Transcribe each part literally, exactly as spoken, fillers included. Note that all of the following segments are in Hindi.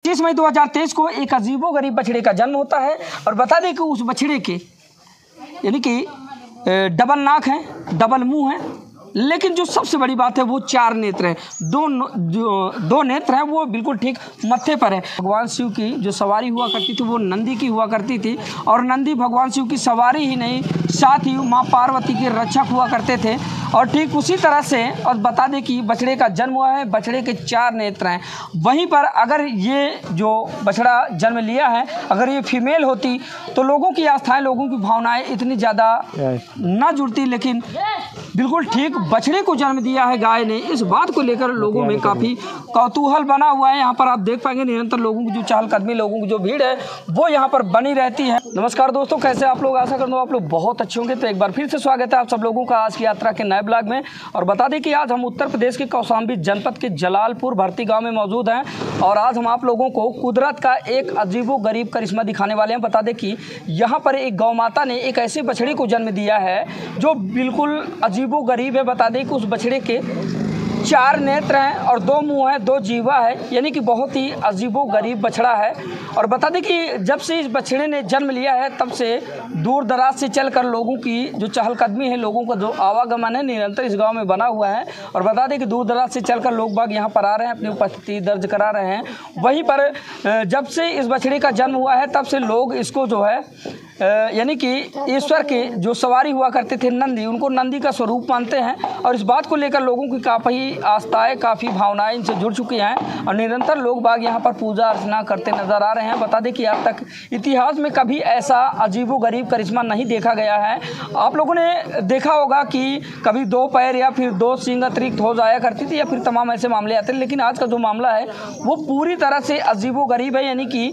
पच्चीस मई दो हज़ार तेईस को एक अजीबोगरीब बछड़े का जन्म होता है। और बता दें कि उस बछड़े के यानी कि डबल नाक है, डबल मुंह है, लेकिन जो सबसे बड़ी बात है वो चार नेत्र हैं। दो जो दो नेत्र हैं वो बिल्कुल ठीक मत्थे पर है। भगवान शिव की जो सवारी हुआ करती थी वो नंदी की हुआ करती थी, और नंदी भगवान शिव की सवारी ही नहीं, साथ ही माँ पार्वती के रक्षक हुआ करते थे। और ठीक उसी तरह से और बता दें कि बछड़े का जन्म हुआ है, बछड़े के चार नेत्र हैं। वहीं पर अगर ये जो बछड़ा जन्म लिया है अगर ये फीमेल होती तो लोगों की आस्थाएं, लोगों की भावनाएं इतनी ज़्यादा ना जुड़ती, लेकिन बिल्कुल ठीक बछड़े को जन्म दिया है गाय ने। इस बात को लेकर लोगों में काफ़ी कौतूहल बना हुआ है। यहाँ पर आप देख पाएंगे निरंतर लोगों की जो चहलकदमी, लोगों की जो भीड़ है वो यहाँ पर बनी रहती है। नमस्कार दोस्तों, कैसे आप लोग? आशा करता हूँ आप लोग बहुत अच्छे होंगे। तो एक बार फिर से स्वागत है आप सब लोगों का आज की यात्रा के नए ब्लॉग में। और बता दें कि आज हम उत्तर प्रदेश के कौशाम्बी जनपद के जलालपुर भर्ती गाँव में मौजूद हैं, और आज हम आप लोगों को कुदरत का एक अजीबोगरीब करिश्मा दिखाने वाले हैं। बता दें कि यहाँ पर एक गौ माता ने एक ऐसे बछड़े को जन्म दिया है जो बिल्कुल अजीबोगरीब है। बता दें कि उस बछड़े के चार नेत्र हैं और दो मुंह है, दो जीवा है, यानी कि बहुत ही अजीबोगरीब बछड़ा है। और बता दें कि जब से इस बछड़े ने जन्म लिया है तब से दूर दराज से चलकर लोगों की जो चहलकदमी है, लोगों का जो आवागमन है निरंतर इस गांव में बना हुआ है। और बता दें कि दूर दराज से चलकर लोग बाग यहाँ पर आ रहे हैं, अपनी उपस्थिति दर्ज करा रहे हैं। वहीं पर जब से इस बछड़े का जन्म हुआ है तब से लोग इसको जो है यानी कि ईश्वर के जो सवारी हुआ करते थे नंदी, उनको नंदी का स्वरूप मानते हैं। और इस बात को लेकर लोगों की काफ़ी आस्थाएं, काफ़ी भावनाएं इनसे जुड़ चुकी हैं, और निरंतर लोग बाग यहाँ पर पूजा अर्चना करते नजर आ रहे हैं। बता दें कि आज तक इतिहास में कभी ऐसा अजीबोगरीब करिश्मा नहीं देखा गया है। आप लोगों ने देखा होगा कि कभी दो पैर या फिर दो सींग अतिरिक्त हो जाया करती थी, या फिर तमाम ऐसे मामले आते हैं, लेकिन आज का जो मामला है वो पूरी तरह से अजीबोगरीब है। यानी कि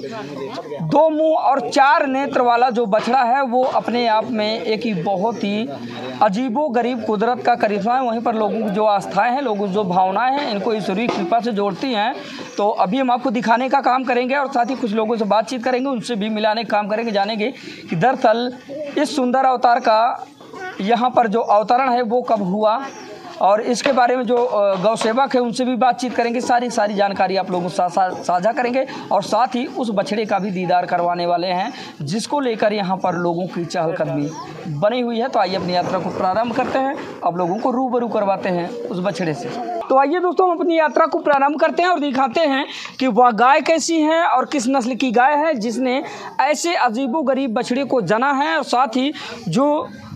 दो मुँह और चार नेत्र वाला जो बछड़ा है वो अपने आप में एक ही बहुत ही अजीबोगरीब कुदरत का करिश्मा है। वहीं पर लोगों की जो आस्थाएं हैं, लोगों की जो भावनाएं हैं, इनको ईश्वरीय कृपा से जोड़ती हैं। तो अभी हम आपको दिखाने का काम करेंगे और साथ ही कुछ लोगों से बातचीत करेंगे, उनसे भी मिलाने का काम करेंगे, जानेंगे कि दरअसल इस सुंदर अवतार का यहाँ पर जो अवतरण है वो कब हुआ, और इसके बारे में जो गौ सेवक है उनसे भी बातचीत करेंगे। सारी सारी जानकारी आप लोगों के साथ साझा करेंगे, और साथ ही उस बछड़े का भी दीदार करवाने वाले हैं जिसको लेकर यहाँ पर लोगों की चहलकदमी बनी हुई है। तो आइए अपनी यात्रा को प्रारंभ करते हैं, अब लोगों को रूबरू करवाते हैं उस बछड़े से। तो आइए दोस्तों, हम अपनी यात्रा को प्रारंभ करते हैं और दिखाते हैं कि वह गाय कैसी है और किस नस्ल की गाय है जिसने ऐसे अजीबोगरीब बछड़े को जना है। और साथ ही जो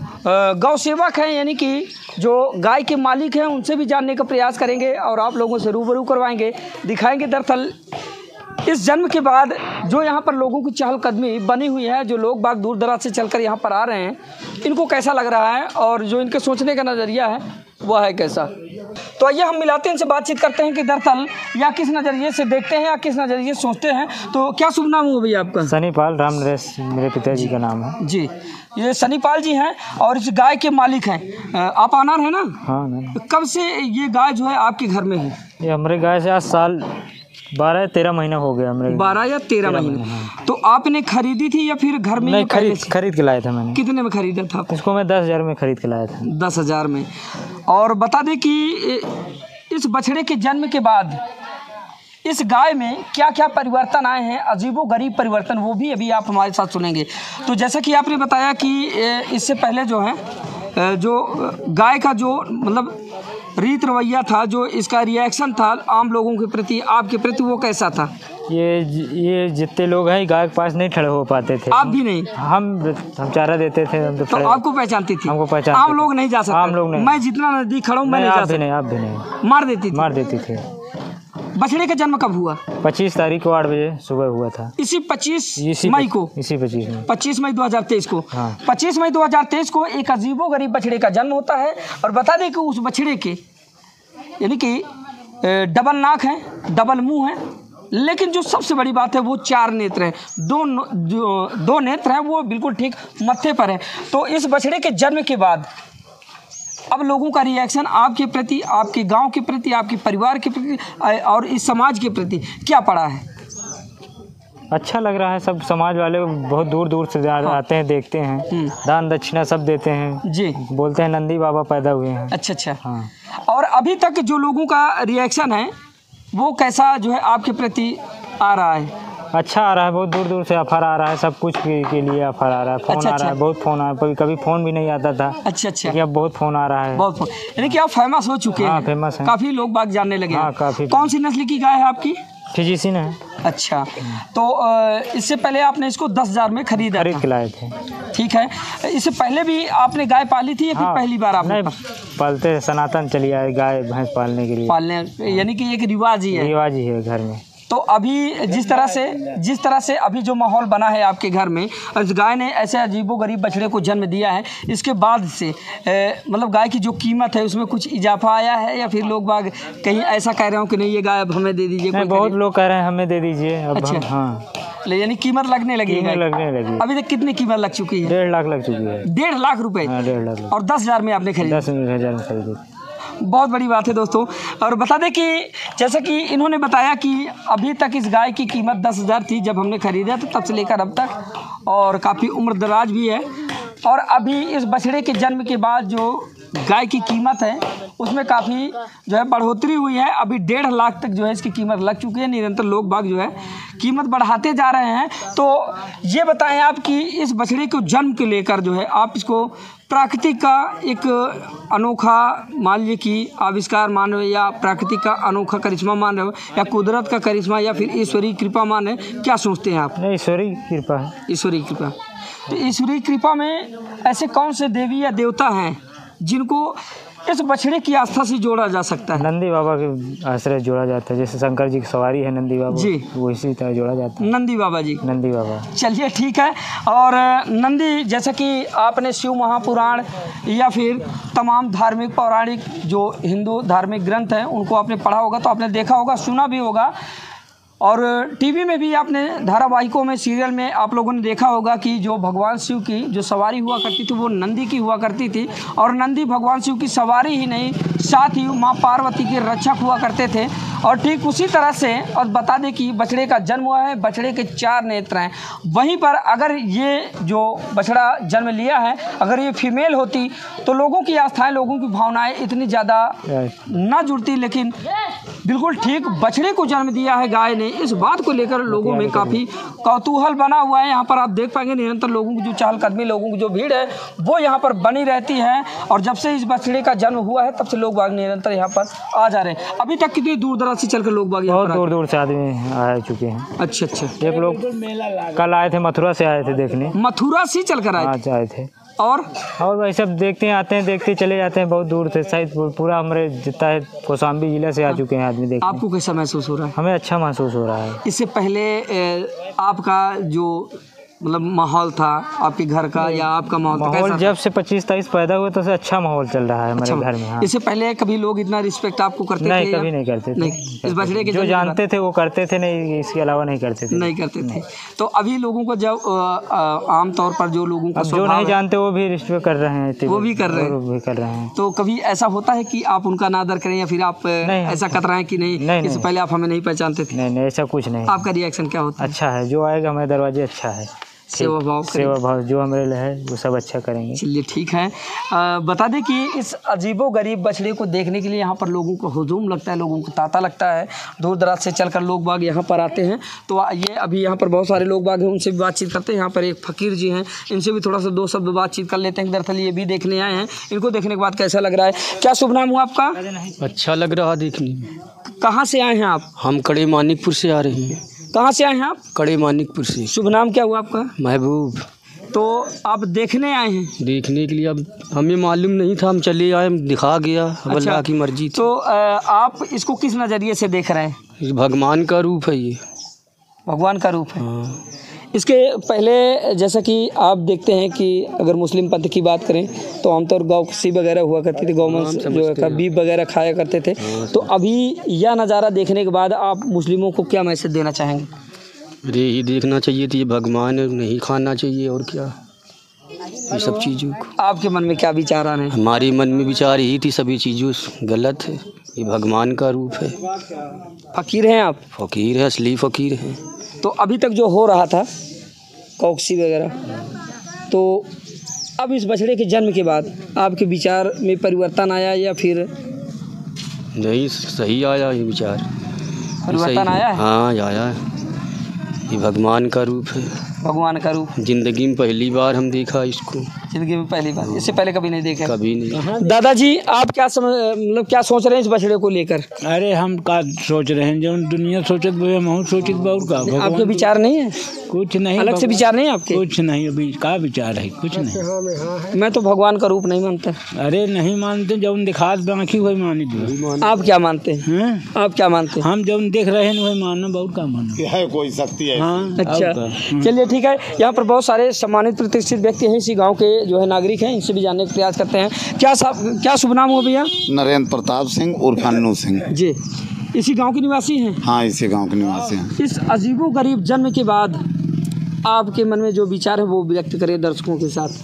गौ सेवक हैं यानी कि जो गाय के मालिक हैं उनसे भी जानने का प्रयास करेंगे और आप लोगों से रूबरू करवाएंगे, दिखाएंगे दरअसल इस जन्म के बाद जो यहाँ पर लोगों की चहलकदमी बनी हुई है, जो लोग बाग दूर दराज से चलकर यहाँ पर आ रहे हैं, इनको कैसा लग रहा है और जो इनके सोचने का नज़रिया है वह है कैसा। तो आइए हम मिलाते हैं, इनसे बातचीत करते हैं कि दरअसल या किस नज़रिए से देखते हैं या किस नज़रिए से सोचते हैं। तो क्या शुभ नाम हुआ भैया आपका? सनीपाल राम नरेश मेरे पिताजी का नाम है जी। ये सनीपाल जी हैं और इस गाय के मालिक हैं। आप आनार है ना? हाँ नहीं। कब से ये गाय जो है आपके घर में है? ये हमारे गाय से आज साल बारह तेरह महीना हो गया। हमारे बारह या तेरह महीने। हाँ। तो आपने खरीदी थी या फिर घर में? नहीं, खरीद खरीद के लाया था मैंने। कितने में खरीदा था? इसको मैं दस हजार में खरीद के लाया था। दस हजार में। और बता दें कि इस बछड़े के जन्म के बाद इस गाय में क्या क्या परिवर्तन आए हैं, अजीबोगरीब परिवर्तन, वो भी अभी आप हमारे साथ सुनेंगे। तो जैसा कि आपने बताया कि इससे पहले जो है जो गाय का जो मतलब रीत रवैया था, जो इसका रिएक्शन था आम लोगों के प्रति, आपके प्रति, वो कैसा था? ये ये जितने लोग हैं गाय के पास नहीं खड़े हो पाते थे। आप भी नहीं? हम हम चारा देते थे। हम तो, तो आपको पहचानती थी? हमको पहचानती। आम लोग नहीं जा सकते? आम लोग नहीं। मैं जितना नजदीक खड़ा हूँ मैं नहीं जा सकता। नहीं, आप भी नहीं। मार देती थी? मार देती थी। बछड़े का जन्म कब हुआ? पच्चीस तारीख को आठ बजे सुबह हुआ था। इसी पच्चीस मई को? इसी पच्चीस मई पच्चीस मई दो हजार तेईस को। हाँ। पच्चीस मई दो हजार तेईस को एक अजीबोगरीब बछड़े का जन्म होता है। और बता दें कि उस बछड़े के यानी कि डबल नाक है, डबल मुंह है, लेकिन जो सबसे बड़ी बात है वो चार नेत्र हैं। दो जो दो नेत्र हैं वो बिल्कुल ठीक मत्थे पर है। तो इस बछड़े के जन्म के बाद अब लोगों का रिएक्शन आपके प्रति, आपके गांव के प्रति, आपके परिवार के प्रति और इस समाज के प्रति क्या पड़ा है? अच्छा लग रहा है। सब समाज वाले बहुत दूर दूर से हाँ। आते हैं, देखते हैं, दान दक्षिणा सब देते हैं जी। बोलते हैं नंदी बाबा पैदा हुए हैं। अच्छा अच्छा। हाँ। और अभी तक जो लोगों का रिएक्शन है वो कैसा जो है आपके प्रति आ रहा है? अच्छा आ रहा है, बहुत दूर दूर से ऑफर आ रहा है, सब कुछ के, के लिए ऑफर आ रहा है, फोन अच्छा, आ रहा है, अच्छा। बहुत फोन आ रहा है, कभी कभी फोन भी नहीं आता था। अच्छा अच्छा, अब बहुत फोन आ रहा है, बहुत फोन, यानी कि आप फेमस हो चुके हाँ, हैं, फेमस हैं, काफी लोग बाग जानने लगे हैं। हाँ, काफी। कौन सी नस्ल की गाय है आपकी? फिजिशियन है। अच्छा, तो अ, इससे पहले आपने इसको दस हजार में खरीदा खरीद था? के लाए थे। ठीक है, इससे पहले भी आपने गाय पाली थी या फिर हाँ, पहली बार आपने नहीं पालते, सनातन चली आए गाय भैंस पालने के लिए, पालने, यानी कि एक रिवाज ही है? रिवाज ही है घर में। तो अभी जिस तरह से जिस तरह से अभी जो माहौल बना है आपके घर में, इस गाय ने ऐसे अजीबोगरीब बछड़े को जन्म दिया है, इसके बाद से ए, मतलब गाय की जो कीमत है उसमें कुछ इजाफा आया है या फिर लोग बाग कहीं ऐसा कह रहे हो कि नहीं ये गाय अब हमें दे दीजिए? नहीं, बहुत लोग कह रहे हैं हमें दे दीजिए अब। अच्छा। हम, हाँ, ले, यानी कीमत लगने लगी है? लगने लगी। अभी तक कितनी कीमत लग चुकी है? डेढ़ लाख लग चुकी है। डेढ़ लाख रुपए? हाँ, डेढ़ लाख। और दस हजार में आपने खरीदी? दस हजार में खरीदी। बहुत बड़ी बात है दोस्तों। और बता दें कि जैसा कि इन्होंने बताया कि अभी तक इस गाय की कीमत दस हज़ार थी जब हमने ख़रीदा तो तब से लेकर अब तक, और काफ़ी उम्र दराज भी है। और अभी इस बछड़े के जन्म के बाद जो गाय की कीमत है उसमें काफ़ी जो है बढ़ोतरी हुई है। अभी डेढ़ लाख तक जो है इसकी कीमत लग चुकी है। निरंतर लोग बाग जो है कीमत बढ़ाते जा रहे हैं। तो ये बताएं आप कि इस बछड़े को जन्म के लेकर जो है आप इसको प्राकृतिक का एक अनोखा मान लीजिए कि आविष्कार मान रहे हो, या प्राकृतिक का अनोखा करिश्मा मान रहे हो, या कुदरत का करिश्मा, या फिर ईश्वरीय कृपा मान रहे, क्या सोचते हैं आप? नहीं, ईश्वरीय कृपा है। ईश्वरीय कृपा। तो ईश्वरीय कृपा में ऐसे कौन से देवी या देवता हैं जिनको इस बछड़े की आस्था से जोड़ा जा सकता है? नंदी बाबा के आश्रय जोड़ा जाता है, जैसे शंकर जी की सवारी है नंदी बाबा जी, वो इसी तरह जोड़ा जाता है। नंदी बाबा जी, नंदी बाबा। चलिए ठीक है। और नंदी, जैसा कि आपने शिव महापुराण या फिर तमाम धार्मिक पौराणिक जो हिंदू धार्मिक ग्रंथ हैं उनको आपने पढ़ा होगा, तो आपने देखा होगा, सुना भी होगा, और टीवी में भी आपने धारावाहिकों में, सीरियल में आप लोगों ने देखा होगा कि जो भगवान शिव की जो सवारी हुआ करती थी वो नंदी की हुआ करती थी। और नंदी भगवान शिव की सवारी ही नहीं, साथ ही माँ पार्वती के रक्षक हुआ करते थे। और ठीक उसी तरह से, और बता दें कि बछड़े का जन्म हुआ है, बछड़े के चार नेत्र हैं। वहीं पर अगर ये जो बछड़ा जन्म लिया है अगर ये फीमेल होती तो लोगों की आस्थाएं, लोगों की भावनाएं इतनी ज़्यादा ना जुड़ती, लेकिन बिल्कुल ठीक बछड़े को जन्म दिया है गाय ने। इस बात को लेकर लोगों में काफ़ी कौतूहल बना हुआ है। यहाँ पर आप देख पाएंगे निरंतर लोगों की जो चहलकदमी, लोगों की जो भीड़ है वो यहाँ पर बनी रहती है। और जब से इस बछड़े का जन्म हुआ है तब से लोग बाग निरंतर यहाँ पर आ जा रहे हैं। अभी तक कितनी दूर दराज से चलकर लोग बाग बहुत दूर दूर से आदमी आ चुके हैं। अच्छा अच्छा, एक लोग कल आए थे, मथुरा से आए थे देखने। मथुरा से चलकर आए थे? आए थे। और और वही सब देखते हैं, आते हैं, देखते चले जाते हैं, बहुत दूर से, शायद पूरा हमारे जितना है कौशाम्बी जिले से आ चुके हैं आदमी देखने। आपको कैसा महसूस हो रहा है? हमें अच्छा महसूस हो रहा है। इससे पहले आपका जो मतलब माहौल था आपके घर का या आपका माहौल माहौल जब से पच्चीस तेईस पैदा हुए तो से अच्छा माहौल चल रहा है हमारे घर में। हाँ। इससे पहले कभी लोग इतना रिस्पेक्ट आपको करते नहीं, थे? कभी नहीं करते थे। नहीं, इस बछड़े के जो जानते थे वो करते थे, नहीं इसके अलावा नहीं करते थे। नहीं करते थे। तो अभी लोगों को जब आमतौर पर जो लोगों का जो नहीं जानते वो भी रिस्पेक्ट कर रहे हैं, वो भी कर रहे हैं, वो भी कर रहे हैं। तो कभी ऐसा होता है कि आप उनका नादर करें या फिर आप ऐसा कतराएं कि नहीं इससे पहले आप हमें नहीं पहचानते थे? नहीं नहीं, ऐसा कुछ नहीं। आपका रिएक्शन क्या होता है? अच्छा है, जो आएगा हमारे दरवाजे अच्छा है, सेवा भाव सेवा भाव जो हमारे लिए है वो सब अच्छा करेंगे। चलिए ठीक है। आ, बता दें कि इस अजीबो गरीब बछड़े को देखने के लिए यहाँ पर लोगों को हुजूम लगता है, लोगों को तांता लगता है। दूर दराज से चलकर लोग बाग यहाँ पर आते हैं। तो ये अभी यहाँ पर बहुत सारे लोग बाग हैं, उनसे भी बातचीत करते हैं। यहाँ पर एक फ़कीर जी हैं, इनसे भी थोड़ा सा दो शब्द बातचीत कर लेते हैं। दरअसल ये भी देखने आए हैं, इनको देखने के बाद कैसा लग रहा है? क्या शुभ नाम हुआ आपका? अच्छा लग रहा देखने में। कहाँ से आए हैं आप? हम कड़े मानिकपुर से आ रहे हैं। कहाँ से आए हैं आप? कड़े मानिकपुर से। शुभ नाम क्या हुआ आपका? महबूब। तो आप देखने आए हैं? देखने के लिए, अब हमें मालूम नहीं था, हम चले आए, दिखा गया। अब अल्लाह अच्छा, की मर्जी थी। तो आप इसको किस नज़रिए से देख रहे हैं? भगवान का रूप है ये। भगवान का रूप है। हाँ। इसके पहले जैसा कि आप देखते हैं कि अगर मुस्लिम पंथ की बात करें तो आमतौर गौ सी वगैरह हुआ करती थी, गौमंस जो है बीफ वगैरह खाया करते थे। तो अभी यह नज़ारा देखने के बाद आप मुस्लिमों को क्या मैसेज देना चाहेंगे? अरे ये देखना चाहिए थी, ये भगवान है, नहीं खाना चाहिए और क्या, ये सब चीज़ों को। आपके मन में क्या विचार आ रहे हैं? हमारे मन में विचार यही थी, सभी चीज़ों गलत है, ये भगवान का रूप है। फ़कीर हैं आप? फ़कीर है, असली फ़कीर है। तो अभी तक जो हो रहा था कौकसी वगैरह, तो अब इस बछड़े के जन्म के बाद आपके विचार में परिवर्तन आया या फिर नहीं? सही आया ये विचार, परिवर्तन आया है? हाँ आया है। ये भगवान का रूप है। भगवान का रूप जिंदगी में पहली बार हम देखा इसको। जिंदगी में पहली बार, इससे पहले कभी नहीं देखा? कभी नहीं। दादाजी आप क्या समझ मतलब क्या सोच रहे हैं इस बछड़े को लेकर? अरे हम का सोच रहे हैं जो दुनिया सोचत बे हम सोचित बहुत का। आपके विचार नहीं है? कुछ नहीं, अलग से विचार नहीं आपके? कुछ नहीं, अभी का विचार है? कुछ नहीं। मैं तो भगवान का रूप नहीं मानता। अरे नहीं मानते, जब दिखात बाकी वही मानी दो। आप क्या मानते हैं? आप क्या मानते हैं? हम जब देख रहे हैं वही मानना बहुत का मानना है, कोई शक्ति है। हाँ, अच्छा चलिए ठीक है। यहाँ पर बहुत सारे सम्मानित प्रतिष्ठित व्यक्ति हैं, इसी गांव के जो है नागरिक हैं, इनसे भी जानने का प्रयास करते हैं। क्या साहब क्या शुभ नाम हो भैया? नरेंद्र प्रताप सिंह उर्फ अन्नू सिंह जी। इसी गांव के निवासी हैं? हाँ, इसी गांव के निवासी हैं। इस अजीबो गरीब जन्म के बाद आपके मन में जो विचार है वो व्यक्त करें दर्शकों के साथ।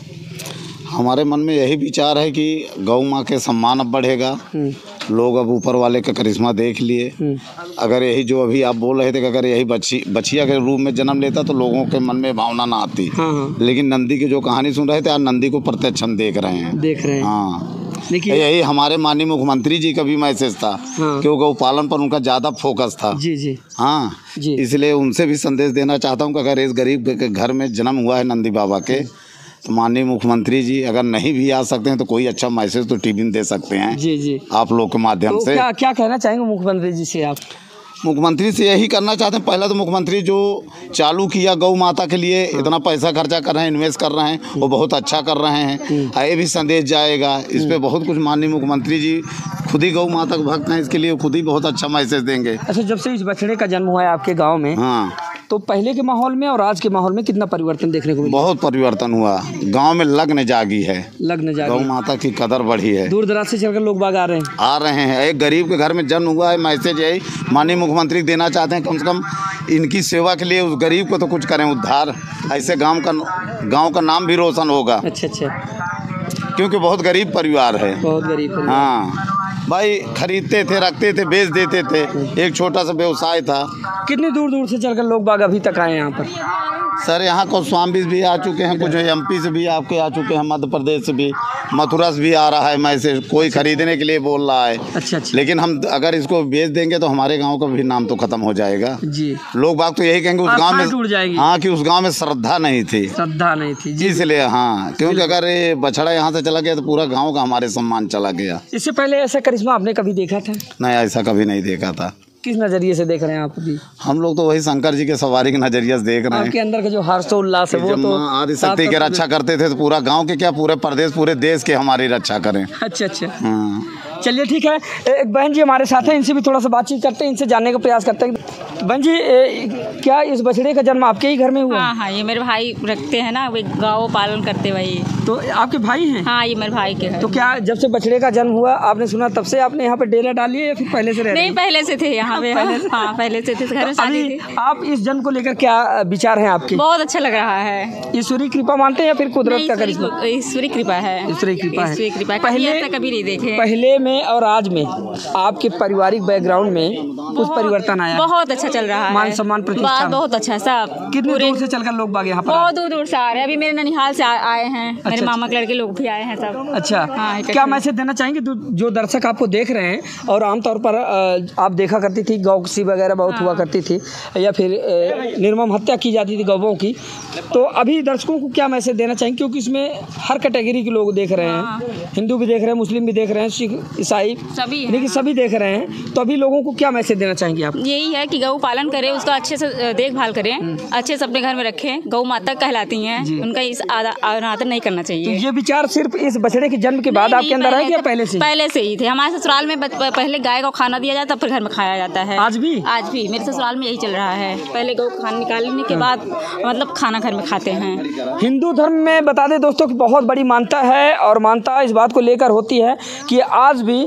हमारे मन में यही विचार है कि गौ माँ के सम्मान अब बढ़ेगा। लोग अब ऊपर वाले का करिश्मा देख लिए। अगर यही जो अभी आप बोल रहे थे कि अगर यही बच्ची बछिया के रूप में जन्म लेता तो लोगों के मन में भावना ना आती। हाँ हाँ। लेकिन नंदी की जो कहानी सुन रहे थे, आज नंदी को प्रत्यक्ष हम देख रहे हैं देख रहे हैं हाँ। देखिए यही हमारे माननीय मुख्यमंत्री जी का भी मैसेज था। हाँ। कि गौ पालन पर उनका ज़्यादा फोकस था। जी जी हाँ जी। इसलिए उनसे भी संदेश देना चाहता हूँ कि अगर इस गरीब के घर में जन्म हुआ है नंदी बाबा के, तो माननीय मुख्यमंत्री जी अगर नहीं भी आ सकते हैं तो कोई अच्छा मैसेज तो टीवी में दे सकते हैं। जी जी आप लोग के माध्यम तो से। क्या क्या कहना चाहेंगे मुख्यमंत्री जी से आप? मुख्यमंत्री से यही करना चाहते हैं, पहला तो मुख्यमंत्री जो चालू किया गौ माता के लिए इतना पैसा खर्चा कर रहे हैं, इन्वेस्ट कर रहे हैं, वो बहुत अच्छा कर रहे हैं। ये भी संदेश जाएगा इस पे बहुत कुछ। माननीय मुख्यमंत्री जी खुद ही गौ माता के भक्त हैं, इसके लिए खुद ही बहुत अच्छा मैसेज देंगे। अच्छा, जब से इस बछड़े का जन्म हुआ है आपके गाँव में, हाँ, तो पहले के माहौल में और आज के माहौल में कितना परिवर्तन देखने को मिला? बहुत परिवर्तन हुआ। गांव में लग्न जागी है, लग्न जागी, गौ माता की कदर बढ़ी है। दूर दराज से चलकर लोग बाग आ रहे हैं आ रहे हैं। एक गरीब के घर में जन्म हुआ है, मैसेज यही माननीय मुख्यमंत्री देना चाहते हैं, कम से कम इनकी सेवा के लिए उस गरीब को तो कुछ करें उद्धार। ऐसे गाँव का गाँव का नाम भी रोशन होगा। अच्छा अच्छा, क्योंकि बहुत गरीब परिवार है। बहुत गरीब परिवार। हाँ भाई, खरीदते थे, रखते थे, बेच देते थे, एक छोटा सा व्यवसाय था। कितनी दूर दूर से चलकर लोग बाग अभी तक आए यहाँ पर? सर यहाँ कुछ स्वामी भी आ चुके हैं, कुछ एमपी से भी आपके आ चुके हैं, मध्य प्रदेश से भी, मथुरा से भी आ रहा है मैसेज, कोई खरीदने के लिए बोल रहा है। अच्छा अच्छा। लेकिन हम अगर इसको बेच देंगे तो हमारे गांव का भी नाम तो खत्म हो जाएगा जी। लोग बाग तो यही कहेंगे उस गांव में टूट जाएगी। हाँ, कि उस गांव में श्रद्धा नहीं थी, श्रद्धा नहीं थी जी। इसलिए हाँ, क्योंकि अगर ये बछड़ा यहाँ से चला गया तो पूरा गाँव का हमारे सम्मान चला गया। इससे पहले ऐसा करिश्मा आपने कभी देखा था? नहीं, ऐसा कभी नहीं देखा था। किस नजरिए से देख रहे हैं आप अभी? हम लोग तो वही शंकर जी के सवारी के नजरिए से देख रहे हैं। आपके अंदर का जो हर्षोल्लास है वो तो आदि शक्ति की रक्षा करते थे तो पूरा गांव के क्या पूरे प्रदेश पूरे देश के हमारी रक्षा करें। अच्छा अच्छा, चलिए ठीक है। एक बहन जी हमारे साथ हैं, इनसे भी थोड़ा सा बातचीत करते हैं, इनसे जानने का प्रयास करते हैं। बहन जी, ए, क्या इस बछड़े का जन्म आपके ही घर में हुआ? हाँ हाँ, ये मेरे भाई रखते हैं ना, वे गाँव पालन करते वही। तो आपके भाई हैं? हाँ, ये मेरे भाई के घर। तो क्या जब से बछड़े का जन्म हुआ आपने सुना तब से आपने यहाँ पे डेरा डाली है या फिर पहले से रह? नहीं, पहले से थे यहाँ पे। पहले से, हाँ, पहले से थे, घर में शादी थी। आप इस जन्म को लेकर क्या विचार हैं आपके? बहुत अच्छा लग रहा है। ईश्वरी कृपा मानते हैं या फिर कुदरत का करिश्मा? ईश्वरी कृपा है। ईश्वरी कृपा है। ईश्वरी कृपा। पहले कभी नहीं देखे। पहले में और आज में आपके पारिवारिक बैकग्राउंड में कुछ परिवर्तन आया? बहुत अच्छा चल रहा है, मान सम्मान प्रतिष्ठा बहुत अच्छा सब। कितनी दूर से चलकर लोग बाग यहाँ पर? बहुत दूर दूर से आ रहे हैं। अभी मेरे ननिहाल से आए हैं, मेरे मामा के लड़के लोग भी आए हैं सब। अच्छा, हाँ, क्या मैसेज देना चाहेंगे जो दर्शक आपको देख रहे हैं? और आमतौर पर आप देखा करती थी गौकसी वगैरह बहुत हाँ। हुआ करती थी, या फिर निर्मम हत्या की जाती थी गौवों की, तो अभी दर्शकों को क्या मैसेज देना चाहेंगे? क्योंकि इसमें हर कैटेगरी के लोग देख रहे हैं, हिंदू भी देख रहे हैं, मुस्लिम भी देख रहे हैं, सिख ईसाई सभी, लेकिन सभी देख रहे हैं। तो अभी लोगों को क्या मैसेज देना चाहेंगे आप? यही है कि गौ पालन करें, उसका अच्छे से देखभाल करें, अच्छे से अपने घर में रखें। गौ माता कहलाती हैं, उनका इस अनादर नहीं करना चाहिए। तो ये विचार सिर्फ इस बछड़े के जन्म के बाद आपके अंदर है या पहले से? पहले से ही थे। हमारे ससुराल में पहले गाय को खाना दिया जाता, फिर घर में खाया जाता है। आज भी? आज भी मेरे ससुराल में यही चल रहा है। पहले गौ खाना निकालने के बाद मतलब खाना घर में खाते हैं। हिंदू धर्म में बता दें दोस्तों की बहुत बड़ी मान्यता है, और मान्यता इस बात को लेकर होती है कि आज भी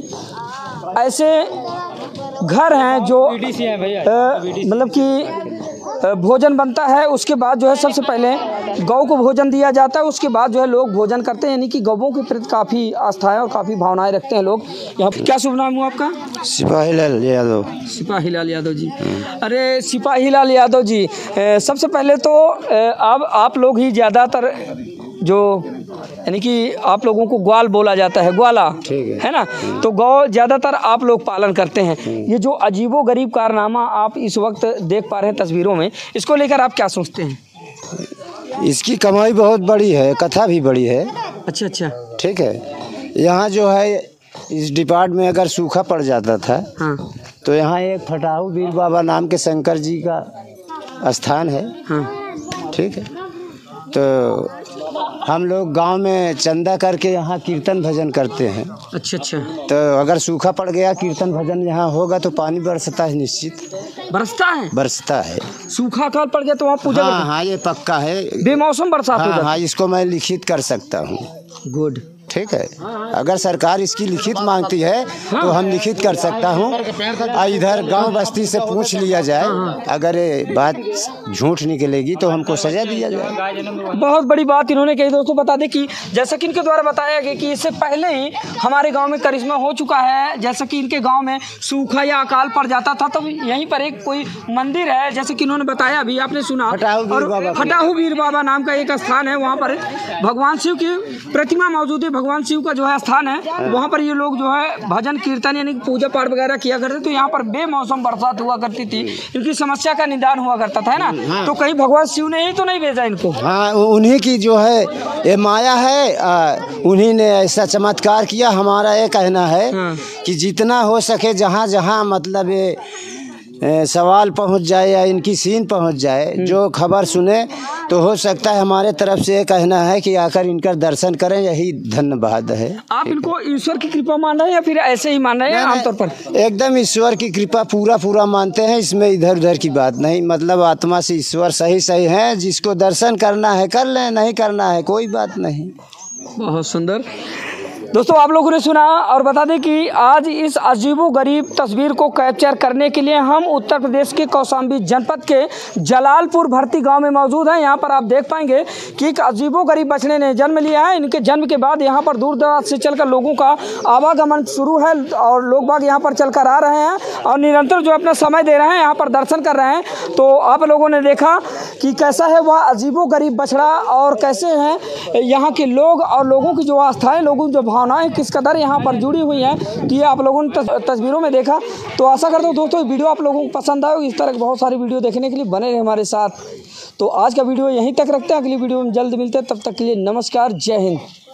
ऐसे घर हैं जो मतलब कि भोजन बनता है, उसके बाद जो है सबसे पहले गौ को भोजन दिया जाता है, उसके बाद जो है लोग भोजन करते हैं। यानी कि गौों के प्रति काफ़ी आस्था है और काफ़ी भावनाएं रखते हैं लोग। यहाँ क्या शुभ नाम हुआ आपका? सिपाही लाल यादव। सिपाही लाल यादव जी। अरे सिपाही लाल यादव जी, सबसे पहले तो अब आप लोग ही ज़्यादातर जो यानी कि आप लोगों को ग्वाल बोला जाता है, ग्वाला, ठीक है, है ना। तो गौ ज़्यादातर आप लोग पालन करते हैं। ये जो अजीबो गरीब कारनामा आप इस वक्त देख पा रहे हैं तस्वीरों में, इसको लेकर आप क्या सोचते हैं? इसकी कमाई बहुत बड़ी है, कथा भी बड़ी है। अच्छा अच्छा, ठीक है। यहाँ जो है इस डिपार्ट में अगर सूखा पड़ जाता था, हाँ तो यहाँ एक फटाऊ वीर बाबा नाम के शंकर जी का स्थान है, हाँ ठीक है। तो हम लोग गांव में चंदा करके यहाँ कीर्तन भजन करते हैं। अच्छा अच्छा, तो अगर सूखा पड़ गया, कीर्तन भजन यहाँ होगा तो पानी बरसता है, निश्चित बरसता है, बरसता है। सूखा काल पड़ गया तो वहाँ पूजा हाँ करते हाँ, ये पक्का है, हैं? बेमौसम बरसात हो हाँ जाती हाँ, इसको मैं लिखित कर सकता हूँ। गुड, ठीक है। अगर सरकार इसकी लिखित मांगती है तो हम लिखित कर सकता हूँ। इधर गांव बस्ती से पूछ लिया जाए, अगर ये बात झूठ निकलेगी तो हमको सजा दिया जाए। बहुत बड़ी बात इन्होंने कही। दोस्तों बता दें कि जैसा कि इनके द्वारा बताया गया कि इससे पहले ही हमारे गांव में करिश्मा हो चुका है। जैसा कि इनके गांव में सूखा या अकाल पड़ जाता था तो यहीं पर एक कोई मंदिर है, जैसे कि इन्होंने बताया, अभी आपने सुना, और फटाहू वीर बाबा नाम का एक स्थान है। वहाँ पर भगवान शिव की प्रतिमा मौजूद है, भगवान शिव का जो है स्थान है। वहाँ पर ये लोग जो है भजन कीर्तन यानी पूजा पाठ वगैरह किया करते। तो यहाँ पर बेमौसम बरसात हुआ करती थी, इनकी समस्या का निदान हुआ करता था, है ना। तो कहीं भगवान शिव ने ही तो नहीं भेजा इनको? हाँ, उन्हीं की जो है ये माया है, आ, उन्हीं ने ऐसा चमत्कार किया। हमारा ये कहना है कि जितना हो सके जहाँ जहाँ मतलब ये ए, सवाल पहुंच जाए या इनकी सीन पहुंच जाए, जो खबर सुने, तो हो सकता है हमारे तरफ से ये कहना है कि आकर इनका दर्शन करें, यही धन्यवाद है। आप इनको ईश्वर की कृपा मान रहे हैं या फिर ऐसे ही मान रहे हैं आमतौर पर? एकदम ईश्वर की कृपा पूरा पूरा मानते हैं, इसमें इधर उधर की बात नहीं। मतलब आत्मा से ईश्वर सही सही है, जिसको दर्शन करना है कर लें, नहीं करना है कोई बात नहीं। बहुत सुंदर। दोस्तों आप लोगों ने सुना, और बता दें कि आज इस अजीबो गरीब तस्वीर को कैप्चर करने के लिए हम उत्तर प्रदेश के कौशाम्बी जनपद के जलालपुर भर्ती गांव में मौजूद हैं। यहां पर आप देख पाएंगे कि एक अजीबो गरीब बछड़े ने जन्म लिया है। इनके जन्म के बाद यहां पर दूर दराज से चलकर लोगों का आवागमन शुरू है और लोग बाग यहाँ पर चलकर आ रहे हैं और निरंतर जो अपना समय दे रहे हैं, यहाँ पर दर्शन कर रहे हैं। तो आप लोगों ने देखा कि कैसा है वह अजीबो गरीब बछड़ा और कैसे हैं यहाँ के लोग और लोगों की जो आस्थाएँ, लोगों की जो भावनाएं किस कदर यहाँ पर जुड़ी हुई हैं, कि ये आप लोगों ने तस्वीरों में देखा। तो आशा करता हूँ दोस्तों वीडियो आप लोगों को पसंद आए। इस तरह की बहुत सारी वीडियो देखने के लिए बने रहे हमारे साथ। तो आज का वीडियो यहीं तक रखते हैं, अगली वीडियो में जल्द मिलते हैं, तब तक के लिए नमस्कार, जय हिंद।